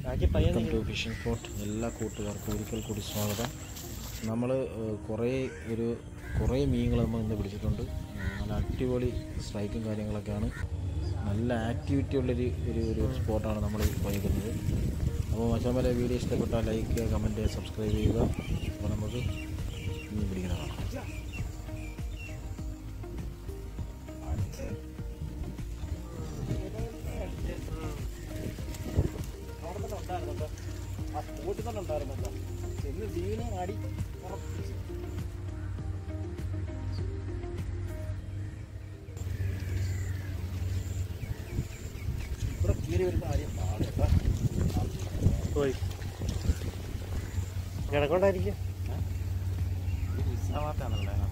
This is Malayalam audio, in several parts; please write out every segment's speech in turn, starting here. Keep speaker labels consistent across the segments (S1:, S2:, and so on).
S1: Welcome to phishing spot. എല്ലാ കൂട്ടുകാർക്കും ഒരിക്കൽ കൂടി സ്വാഗതം. നമ്മൾ കുറേ മീനുകൾ നമ്മൾ ഇന്ന് പിടിച്ചിട്ടുണ്ട്. നല്ല അടിപൊളി സ്ട്രൈക്കും കാര്യങ്ങളൊക്കെയാണ്. നല്ല ആക്ടിവിറ്റി ഉള്ളൊരു ഒരു സ്പോട്ടാണ് നമ്മൾ വഹിക്കുന്നത്. അപ്പോൾ മച്ചാന്മാരെ വീഡിയോ ഇഷ്ടപ്പെട്ടാൽ ലൈക്ക് ചെയ്യുക, കമൻറ്റ് ചെയ്യുക, സബ്സ്ക്രൈബ് ചെയ്യുക. അപ്പോൾ നമുക്ക് മീൻ പിടിക്കുന്ന കാണാം.
S2: ആ സ്പോട്ടിൽ തന്നെ ഉണ്ടായിരുന്നല്ലോ എന്ന് വീണ് അടി ഇവിടെ കീറി വരുന്ന കാര്യം പാടേട്ടാ പോയി കിടക്കൊണ്ടായിരിക്കും വിശ്രമാത്താണല്ലോ അതിനകത്ത്.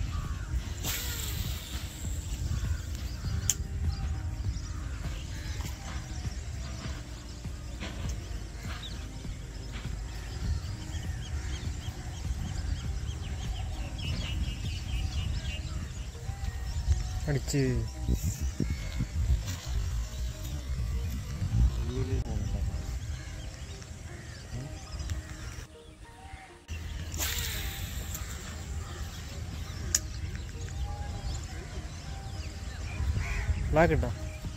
S3: അടിച്ച് ബ്ലാക്ക് ഇട്ടോ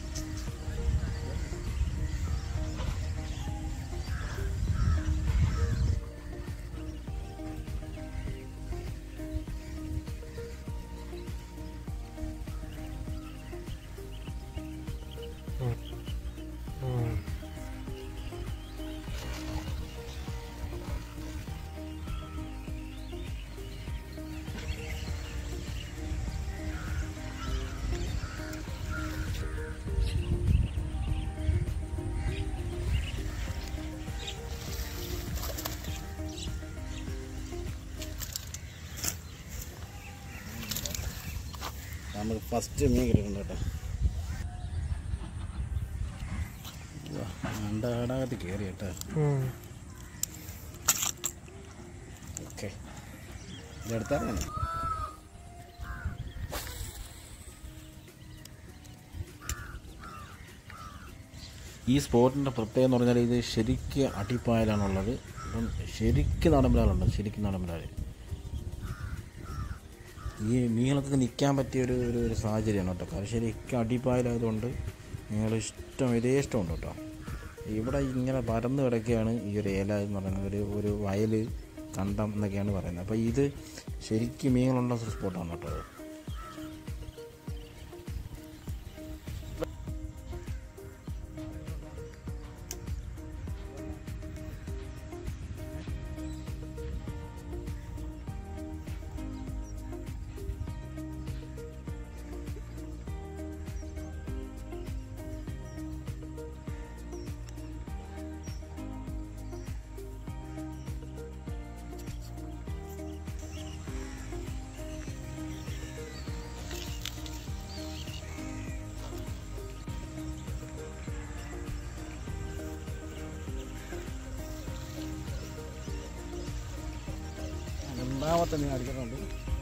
S1: നമുക്ക് ഫസ്റ്റ് മീൻ കിട്ടുന്നുണ്ട് കേട്ടോ. അണ്ടകത്ത് കയറി കേട്ടോ. ഓക്കെ, ഇതെടുത്താൽ ഈ സ്പോട്ടിൻ്റെ പ്രത്യേകത എന്ന് പറഞ്ഞാൽ ഇത് ശരിക്ക് അടിപ്പായലാണുള്ളത്. അപ്പം ശരിക്ക് നടമ്പലാളുണ്ട്, ശരിക്കും നടമ്പലാൽ. ഈ മീനുകൾക്ക് നിൽക്കാൻ പറ്റിയ ഒരു സാഹചര്യമാണ് കേട്ടോ. കാരണം ശരിക്കും അടിപ്പായലായതുകൊണ്ട് നിങ്ങൾ ഇതേ ഇഷ്ടമുണ്ട് കേട്ടോ. ഇവിടെ ഇങ്ങനെ പരന്ന് കിടക്കുകയാണ് ഈ ഒരു ഏല എന്ന് പറയുന്നത്. ഒരു വയൽ കണ്ടം എന്നൊക്കെയാണ് പറയുന്നത്. അപ്പോൾ ഇത് ശരിക്കും മീനുകളുള്ള സ്പോട്ടാണ് കേട്ടോ. രണ്ടാമത്തെ മീൻ അടിക്കുന്നുണ്ട്.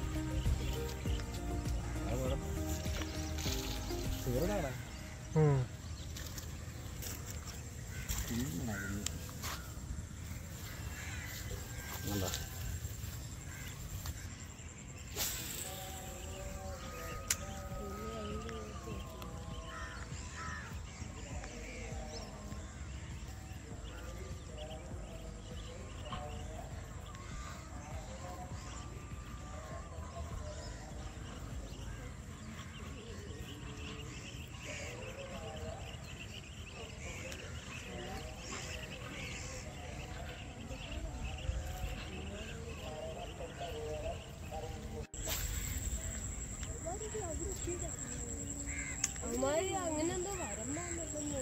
S4: അങ്ങനെ എന്തോ വരമ്പോ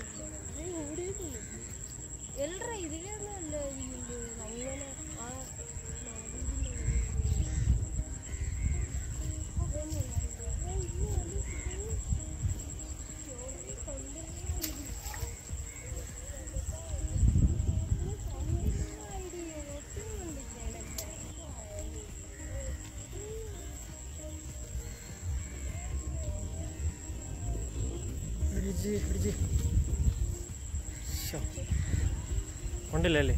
S4: എല്ലറ ഇതിലൊന്നും അല്ല അങ്ങനെ ആ
S3: പിടിച്ച്
S2: ഉണ്ടല്ലേ?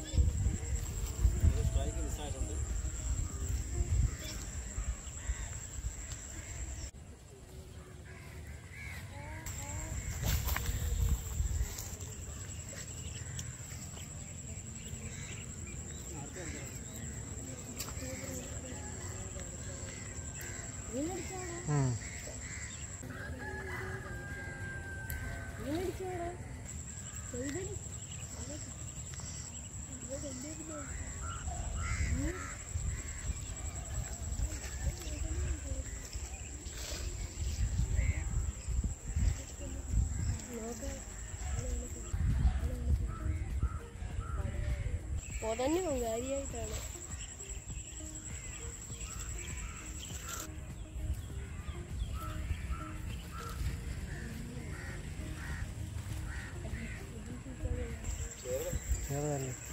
S4: പൊതഞ്ഞു കാര്യമായിട്ടാണ്.
S2: ഏതല്ലേ?